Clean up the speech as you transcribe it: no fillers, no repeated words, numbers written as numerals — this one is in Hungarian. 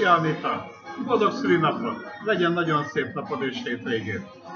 Szia Anita! Boldog szülinapra! Legyen nagyon szép napod és hétvégét!